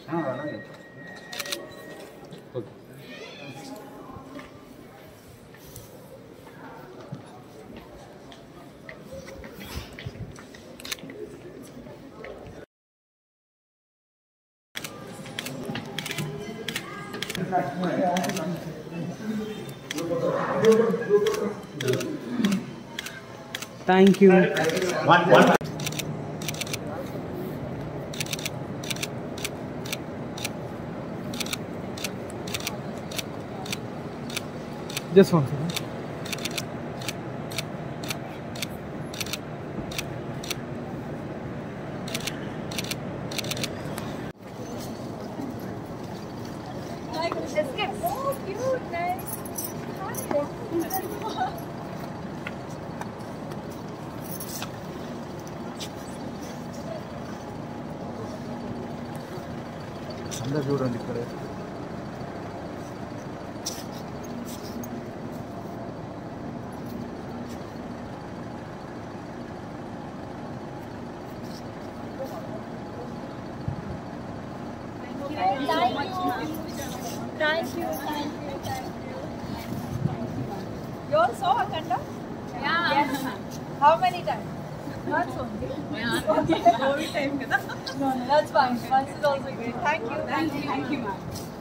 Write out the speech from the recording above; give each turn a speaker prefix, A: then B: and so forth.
A: అలాగే okay.
B: Thank you.
A: One.
B: Just one second.
C: Escape. Oh, cute, nice.
A: అందరూ చూడండి ఇక్కడే.
C: Thank you. You all saw Akanda? Yeah. Yes. How many times? Once only. Yeah. Okay. Every time, kada? No, that's fine. Once is also great. Thank you. Thank you, ma'am.